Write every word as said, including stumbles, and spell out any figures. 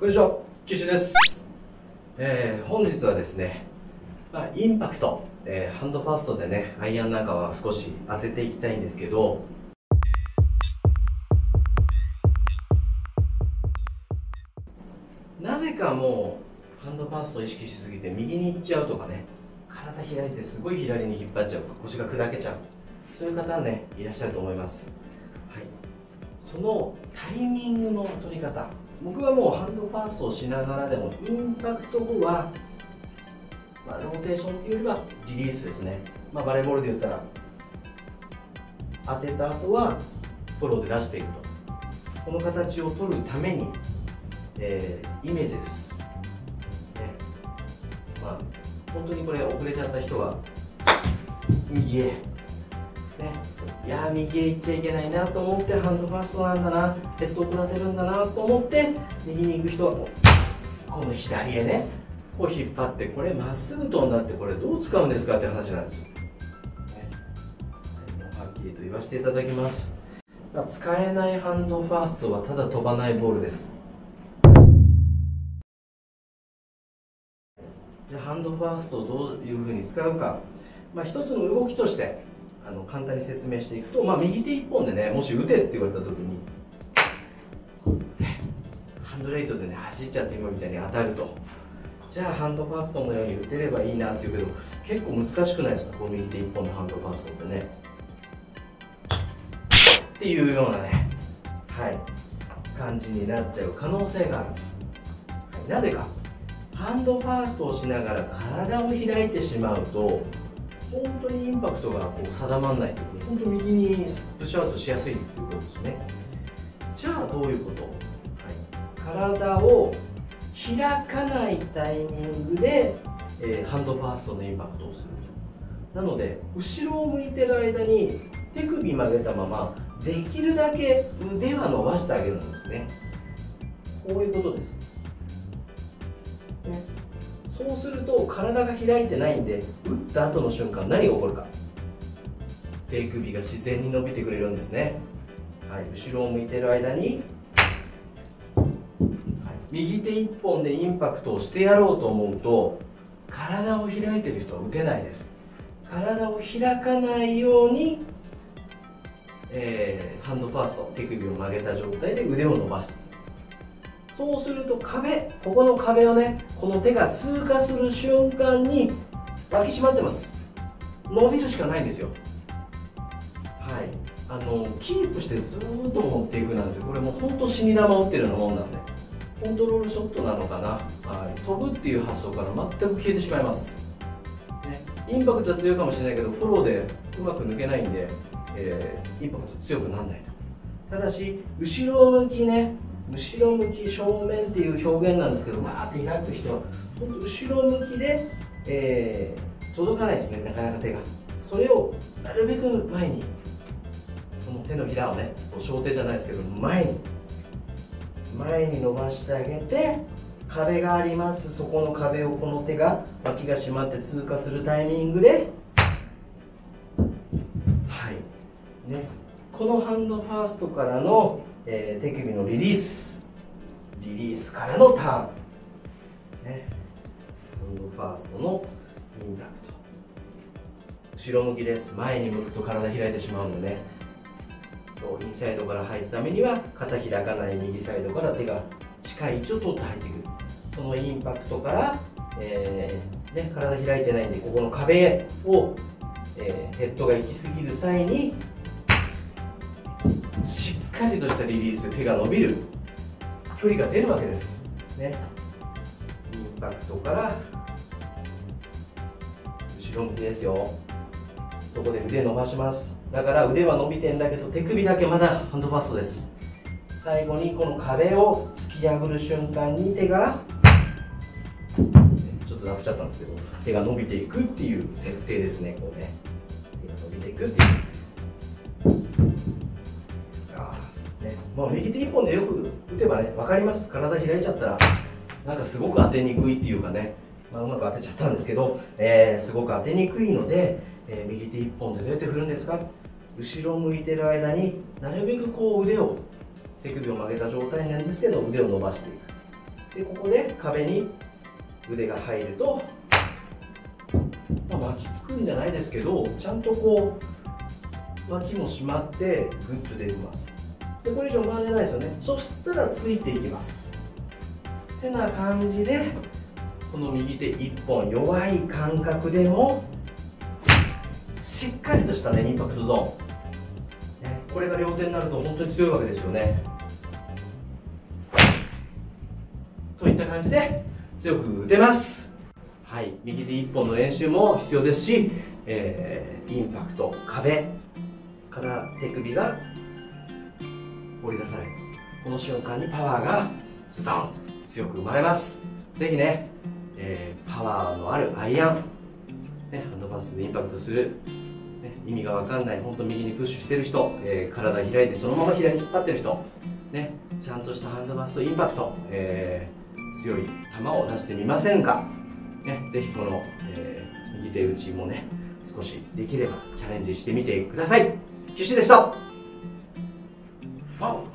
こんにちは、岸です。えー、本日はですね、まあ、インパクト、えー、ハンドファーストでね、アイアンなんかは少し当てていきたいんですけど、なぜかもうハンドファーストを意識しすぎて右に行っちゃうとかね、体開いてすごい左に引っ張っちゃう、腰が砕けちゃう、そういう方はね、いらっしゃると思います。はい、そのタイミングの取り方、僕はもうハンドファーストをしながらでもインパクト後は、まあ、ローテーションというよりはリリースですね。まあ、バレーボールで言ったら当てた後はフォローで出していくと、この形を取るために、えー、イメージです、ね。まあ、本当にこれ遅れちゃった人は右へ、ね、いやー右へ行っちゃいけないなと思ってハンドファーストなんだな、ヘッドを振らせるんだなと思って右に行く人はこうこの左へね、こう引っ張って、これまっすぐ飛んだってこれどう使うんですかって話なんです、ね。はっきりと言わせていただきます。使えないハンドファーストはただ飛ばないボールです。じゃあハンドファーストをどういうふうに使うか、まあ、一つの動きとしてあの簡単に説明していくと、まあ、右手一本でね、もし打てって言われた時にハンドレイトでね走っちゃって今みたいに当たると、じゃあハンドファーストのように打てればいいなっていうけど、結構難しくないですか、こう右手一本のハンドファーストってね。っていうようなね、はい、感じになっちゃう可能性がある。はい、なぜか、ハンドファーストをしながら体を開いてしまうと、本当にインパクトがこう定まらないというか、本当に右にプッシュアウトしやすいということですね。じゃあどういうこと、はい、体を開かないタイミングで、えー、ハンドファーストのインパクトをすると。なので後ろを向いてる間に手首曲げたままできるだけ腕は伸ばしてあげるんですね。こういうことです、ね。そうすると体が開いてないんで、打った後の瞬間何が起こるか、手首が自然に伸びてくれるんですね。はい、後ろを向いてる間に右手一本でインパクトをしてやろうと思うと、体を開いてる人は打てないです。体を開かないように、えー、ハンドファースト、手首を曲げた状態で腕を伸ばして、そうすると壁、ここの壁をね、この手が通過する瞬間に脇締まってます。伸びるしかないんですよ。はい、あのキープしてずーっと持っていくなんて、これもう本当死に玉打ってるようなもんなんで、コントロールショットなのかな、はい、飛ぶっていう発想から全く消えてしまいます、ね。インパクトは強いかもしれないけど、フォローでうまく抜けないんで、えー、インパクト強くならないと。ただし後ろ向きね、後ろ向き正面っていう表現なんですけど、わーって開く人は本当後ろ向きで、えー、届かないですね、なかなか手が。それをなるべく前に、この手のひらをね、小手じゃないですけど前に前に伸ばしてあげて、壁があります、そこの壁をこの手が脇が締まって通過するタイミングで、はいね、このハンドファーストからの、えー、手首のリリースリリースからのターン、ね、ハンドファーストのインパクト、後ろ向きです。前に向くと体開いてしまうのでね、インサイドから入るためには肩開かない右サイドから手が近い位置を取って入ってくる。そのインパクトから、えーね、体開いてないんで、ここの壁を、えー、ヘッドが行き過ぎる際にしっかりとしたリリース、手が伸びる、距離が出るわけです、ね。インパクトから後ろ向きですよ。そこで腕伸ばします。だから腕は伸びてんだけど、手首だけまだハンドファーストです。最後にこの壁を突き破る瞬間に手がちょっとなくしちゃったんですけど、手が伸びていくっていう設定ですね。こうね、手が伸びていくっていうですか、ね。もう右手一本でよく打てばね、分かります。体開いちゃったらなんかすごく当てにくいっていうかね、まあ、うまく当てちゃったんですけど、えー、すごく当てにくいので、えー、右手一本でどうやって振るんですか。後ろ向いてる間になるべくこう腕を、手首を曲げた状態なんですけど腕を伸ばしていく。 でここで壁に腕が入ると、まあ、巻きつくんじゃないですけど、ちゃんとこう脇も締まってグッと出てます。でこれ以上回れないですよね。そしたらついていきます。てな感じで、この右手いっぽん弱い感覚でもしっかりとしたねインパクトゾーン、ね、これが両手になると本当に強いわけですよね。といった感じで強く打てます。はい、右手いっぽんの練習も必要ですし、えー、インパクト、壁から手首が放り出される、この瞬間にパワーがストン強く生まれます。ぜひね、えー、パワーのあるアイアン、ね、ハンドパスでインパクトする、ね、意味が分かんない、本当右にプッシュしてる人、えー、体開いてそのまま左に引っ張ってる人、ね、ちゃんとしたハンドパスとインパクト、えー、強い球を出してみませんか、ね、ぜひこの、えー、右手打ちもね少しできればチャレンジしてみてください。岸でした。ワオ。